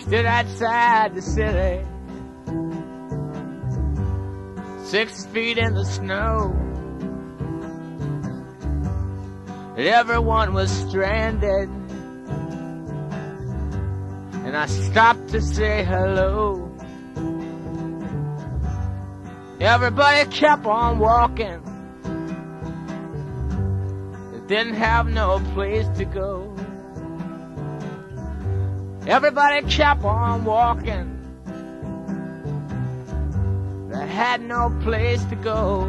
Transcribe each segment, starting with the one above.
stood outside the city, 6 feet in the snow. Everyone was stranded, and I stopped to say hello. Everybody kept on walking. They didn't have no place to go. Everybody kept on walking. They had no place to go.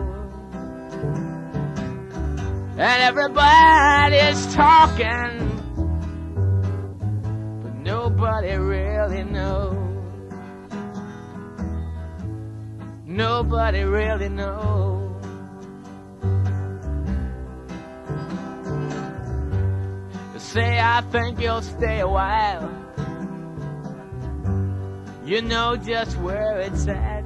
And everybody's talking, but nobody really knows. Nobody really knows. They say, I think you'll stay a while. You know just where it's at.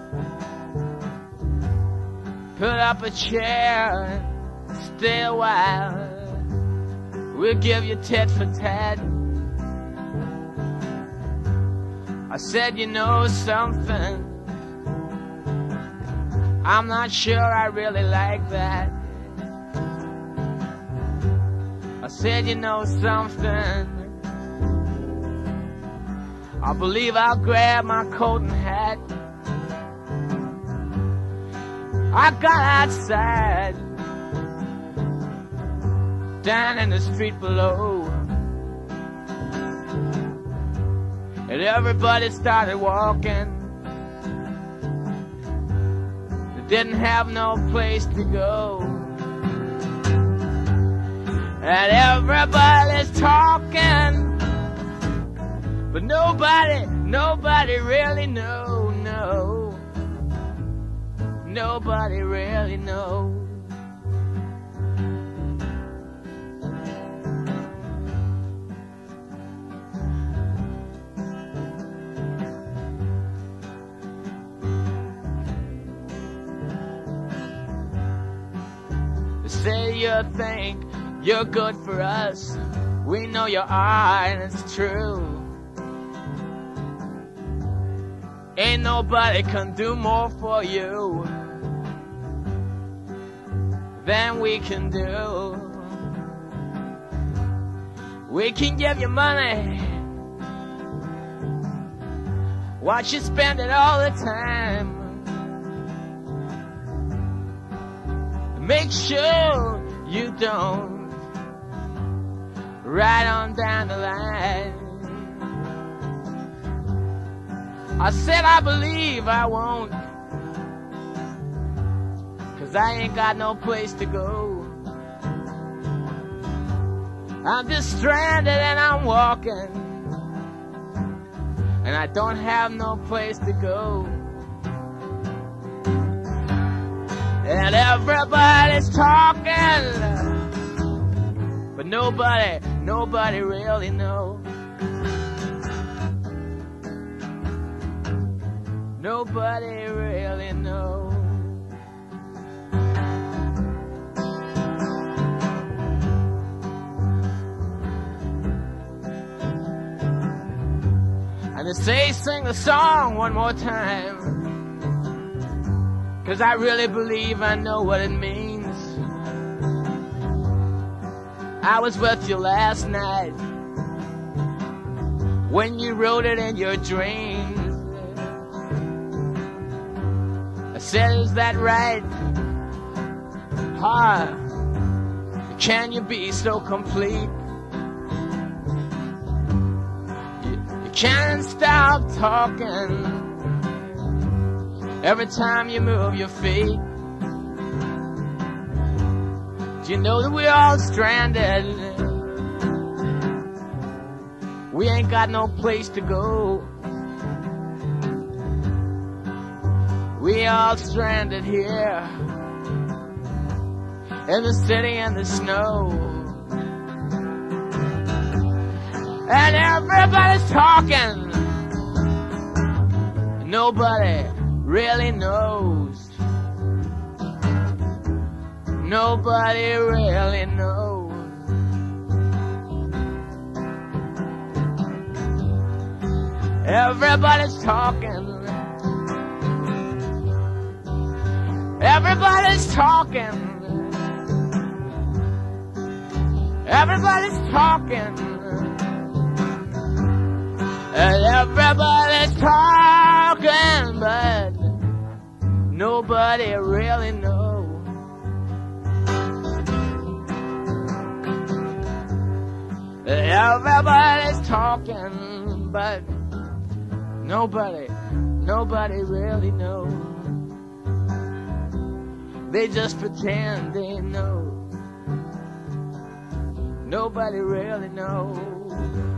Put up a chair and stay a while. We'll give you tit for tat. I said, you know something, I'm not sure I really like that. I said, you know something, I believe I'll grab my coat and hat. I got outside, down in the street below, and everybody started walking. Didn't have no place to go. And everybody's talking, but nobody really know, no. Nobody really knows. Say you think you're good for us. We know you are, and it's true. Ain't nobody can do more for you than we can do. We can give you money, watch you spend it all the time. Make sure you don't right on down the line. I said I believe I won't, 'cause I ain't got no place to go. I'm just stranded and I'm walking, and I don't have no place to go. And everybody's talking, but nobody really knows. Nobody really knows. And they say sing the song one more time, 'cause I really believe I know what it means. I was with you last night when you wrote it in your dreams. I said, is that right? Can you be so complete? You can't stop talking every time you move your feet. Do you know that we're all stranded? We ain't got no place to go. We all stranded here in the city in the snow. And everybody's talking, nobody really knows. Nobody really knows. Everybody's talking. Everybody's talking. Everybody's talking. And everybody's talking, but nobody really knows. Everybody's talking, but nobody really knows. They just pretend they know. Nobody really knows.